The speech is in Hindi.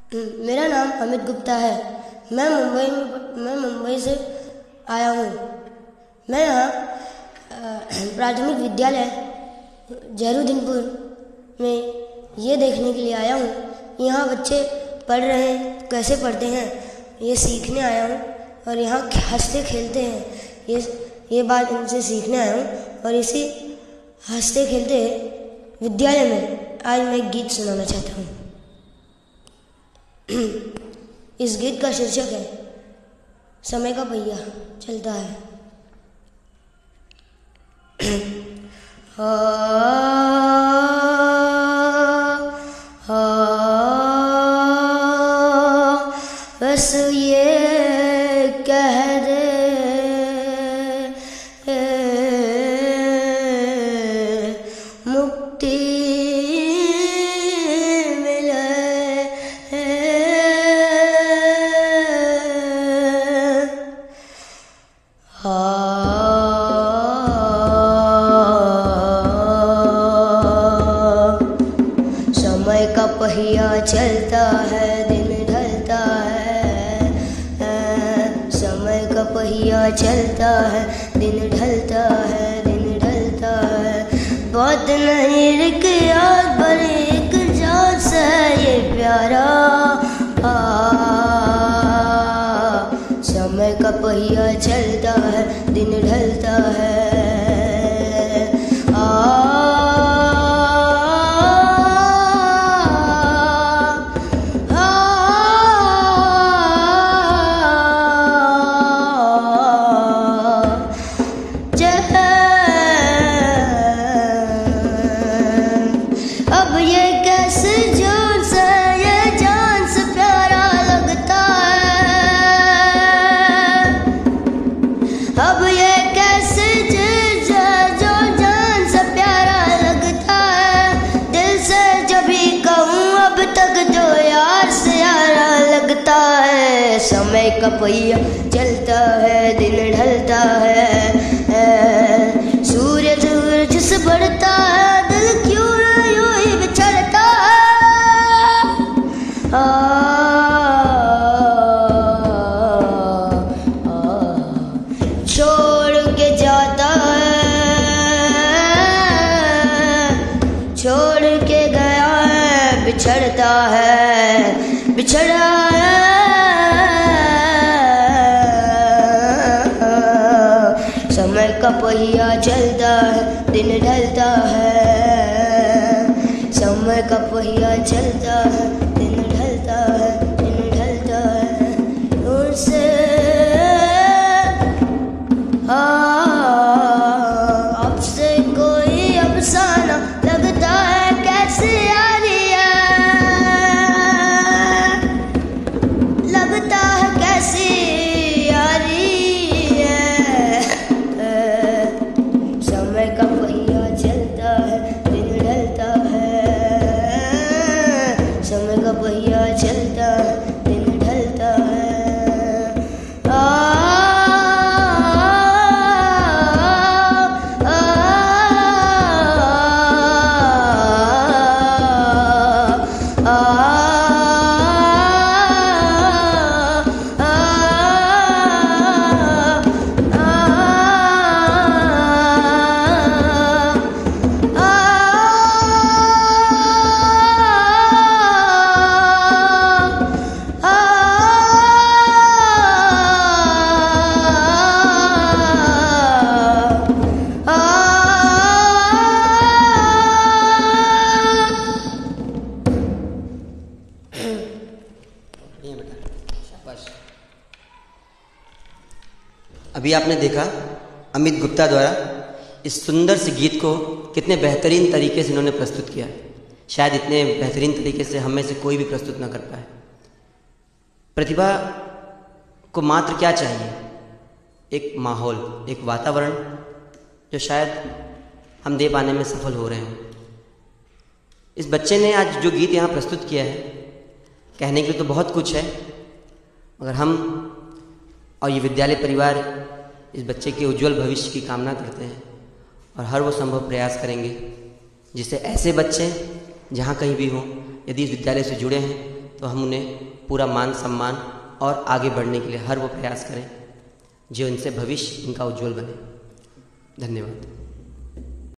मेरा नाम अमित गुप्ता है। मैं मुंबई से आया हूँ। मैं यहाँ प्राथमिक विद्यालय जहरूद्दीनपुर में ये देखने के लिए आया हूँ यहाँ बच्चे पढ़ रहे हैं, कैसे पढ़ते हैं ये सीखने आया हूँ। और यहाँ हंसते खेलते हैं, ये बात इनसे सीखने आया हूँ। और इसी हंसते खेलते विद्यालय में आज मैं एक गीत सुनाना चाहता हूँ। इस गीत का शीर्षक है समय का पहिया चलता है। बस ये कह दे मुक्ति मिले, समय का पहिया चलता है, दिन ढलता है। समय का पहिया चलता है, दिन ढलता है, दिन ढलता है। बहुत नहीं रिक याद बड़ी एक जान से ये प्यारा। समय का पहिया चलता है, दिन ढलता है। अब ये कैसे जान से ये जान से प्यारा लगता है। अब ये कैसे चीज है जो जान से प्यारा लगता है। दिल से जब भी कहूँ अब तक जो यार से यारा लगता है। समय का पहिया चलता है, दिन ढलता है। सूरज से बढ़ता है, दिल क्यों यूं ही बिछड़ता है। छोड़ के जाता है, छोड़ के गया है, बिछड़ता है, बिछड़ा है। समय का पहिया चलता है, दिन ढलता है। समय का पहिया चलता है, दिन ढलता है, दिन ढलता है। उनसे अब से कोई अफसाना लगता है, कैसे यारी है। लगता है कैसी यारी है। समय का पहिया चलता है, दिन ढलता है। समय का पहिया चलता है, दिन ढलता है। अभी आपने देखा अमित गुप्ता द्वारा इस सुंदर से गीत को कितने बेहतरीन तरीके से इन्होंने प्रस्तुत किया। शायद इतने बेहतरीन तरीके से हम में से कोई भी प्रस्तुत ना कर पाए। प्रतिभा को मात्र क्या चाहिए? एक माहौल, एक वातावरण जो शायद हम दे पाने में सफल हो रहे हैं। इस बच्चे ने आज जो गीत यहाँ प्रस्तुत किया है, कहने के लिए तो बहुत कुछ है, मगर हम और ये विद्यालय परिवार इस बच्चे के उज्जवल भविष्य की कामना करते हैं और हर वो संभव प्रयास करेंगे जिससे ऐसे बच्चे जहाँ कहीं भी हों, यदि इस विद्यालय से जुड़े हैं तो हम उन्हें पूरा मान सम्मान और आगे बढ़ने के लिए हर वो प्रयास करें जो इनसे भविष्य इनका उज्जवल बने। धन्यवाद।